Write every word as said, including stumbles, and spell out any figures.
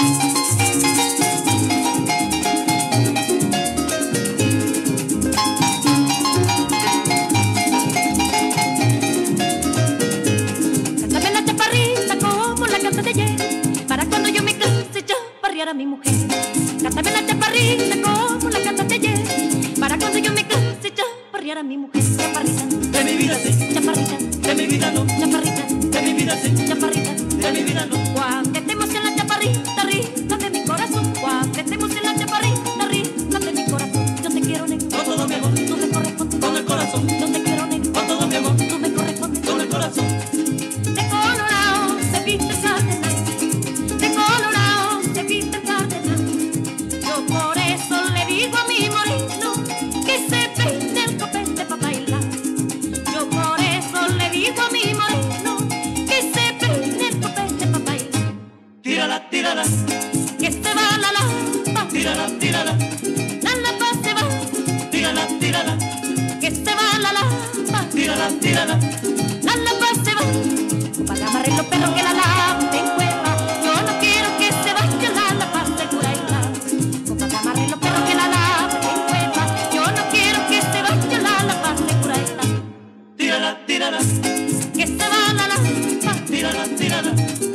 A mi mujer, cántame la chaparrita como la cantaste ayer, para cuando yo me canse chaparrear a mi mujer. Chaparrita de mi vida sí, chaparrita de mi vida no, chaparrita de mi vida sí, chaparrita de mi vida no. Cuando estemos en la chaparrita, rita de mi corazón, cuando estemos en la chaparrita, rita de mi corazón, yo te quiero negro, Con todo mi amor, tú me correspondes, con el corazón, yo te quiero negro, con todo mi amor, tú me correspondes, con el corazón. de colorado se viste el cardenal, de colorado se viste el cardenal. Yo por eso le digo a mi moreno que se peine el copete pa' bailar. Yo por eso le digo a mi moreno que se peine el copete pa' bailar. Tírala, tírala, Que se va la lapa, tírala, tírala, la lapa se va. tírala, tírala, Que se va la lapa, tírala, tírala. la lapa se va. Para amarrar los perros que la lapa en cueva. Yo no quiero que se vaya la lapa segura y la. Para amarrar los perros que la lapa en cueva. Yo no quiero que se vaya la lapa segura y la. Tírala, tírala, Que se va la lapa, tírala, tírala.